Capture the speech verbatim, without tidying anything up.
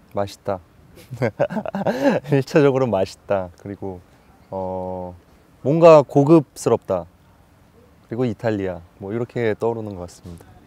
맛있다. 일 차적으로 맛있다. 그리고 어 뭔가 고급스럽다. 그리고 이탈리아 뭐 이렇게 떠오르는 것 같습니다.